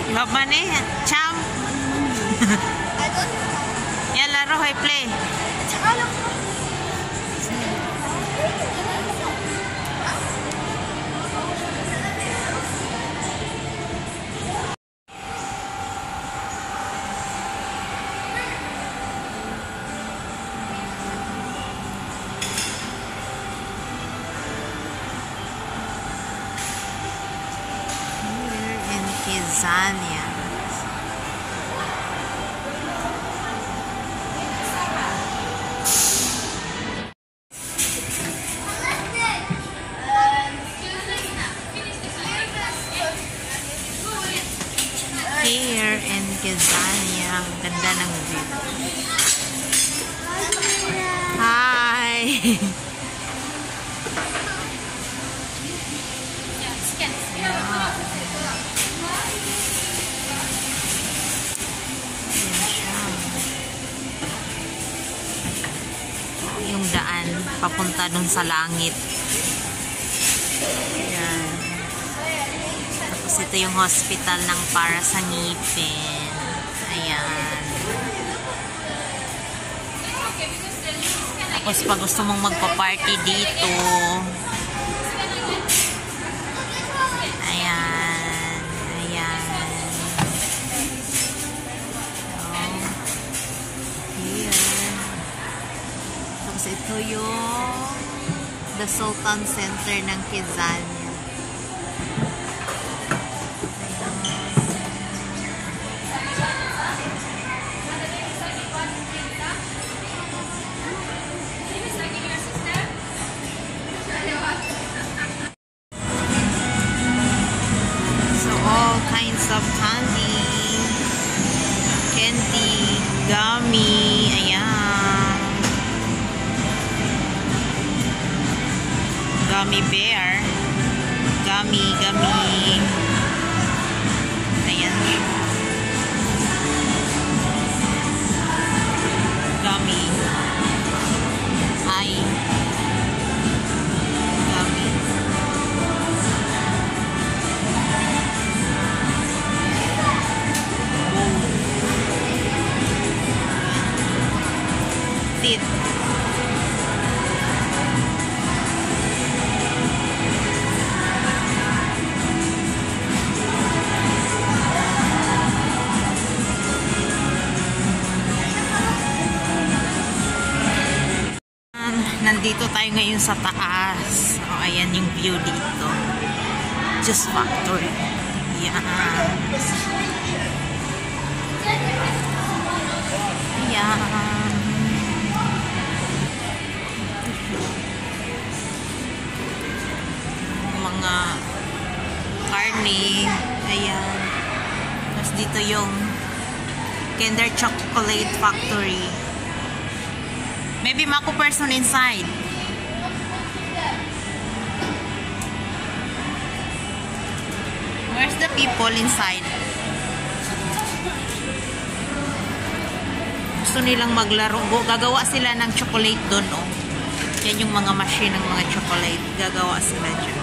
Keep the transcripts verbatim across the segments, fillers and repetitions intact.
Gaban eh. Cham. Yan, laro. Hay play. Quezania. Here in Quezania, ang ganda ng view. Hi! Yung daan papunta dun sa langit. Ayan. Tapos ito yung hospital ng para sa ngipin. Ayan. Tapos pag gusto mong magpa-party dito, ayan. Ayan. Ito yung The Sultan Center ng Quezania. So all kinds of candy, candy, gummy, ayan. Gummy bear. Gummy, gummy. Ayan. Gummy. Ay. Gummy. Teeth. Nandito tayo ngayon sa taas. O, ayan yung view dito. Just factory. Ayan. Ayan. Mga karne. Ayan. Tapos dito yung Kinder Chocolate Factory. Maybe mako person inside. Where's the people inside? Gusto nilang maglaro. Gagawa sila ng chocolate doon, oh. Yan yung mga machine ng mga chocolate. Gagawa sila dyan.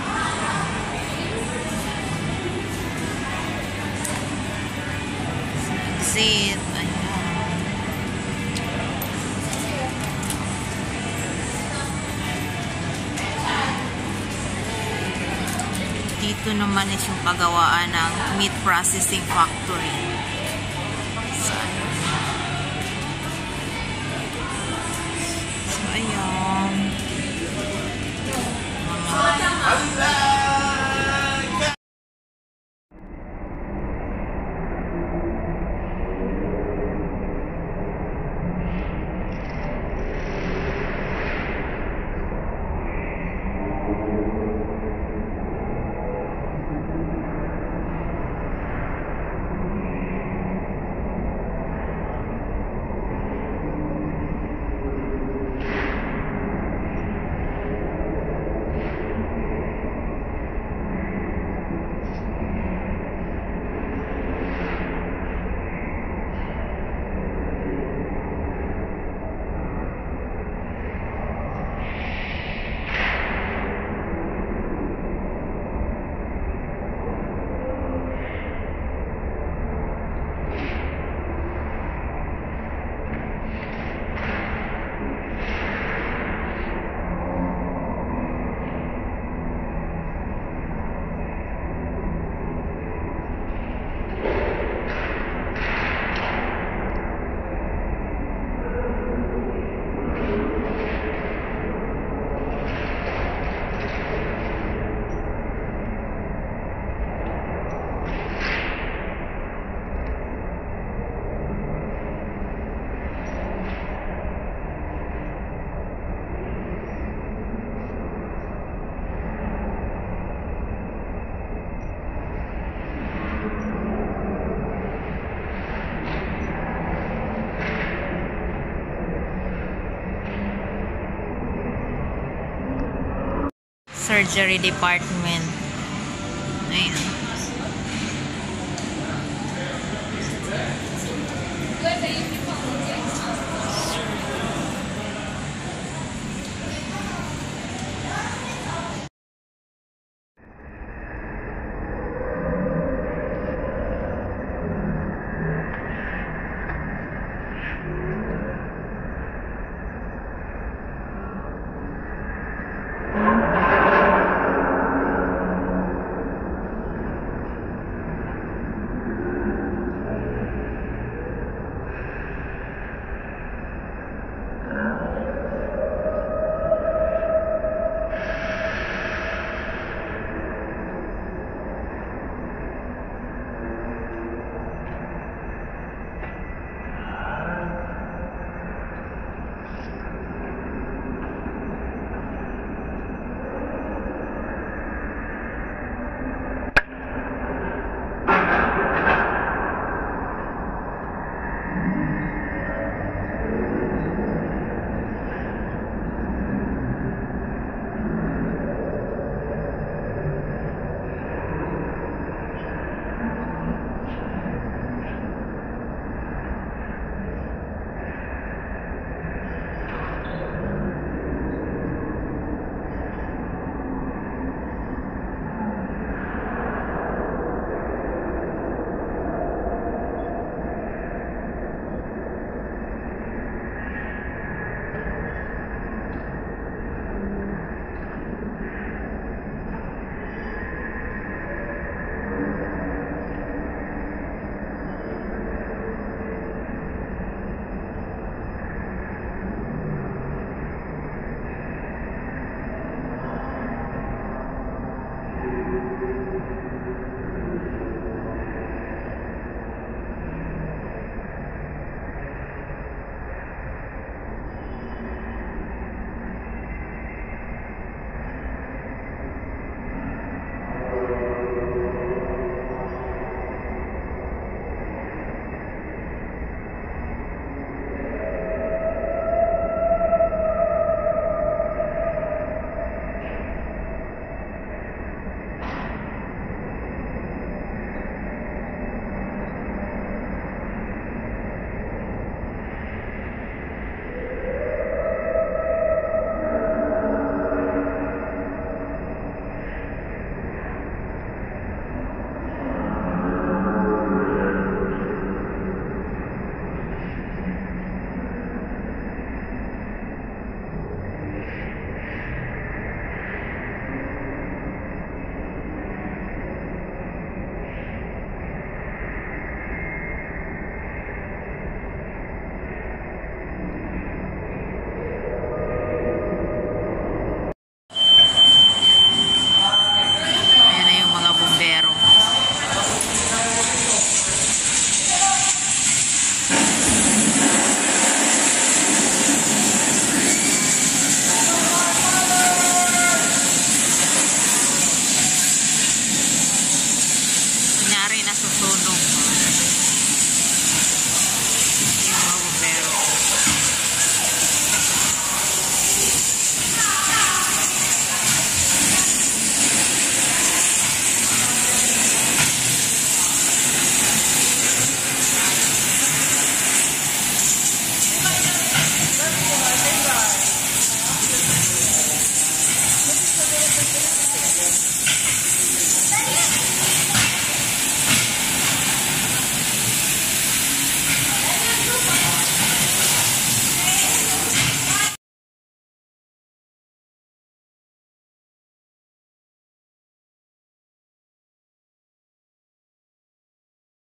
Exit. Ayan. Dito naman is yung paggawaan ng meat processing factory. So, so ayan. surgery department. Ayan. Good,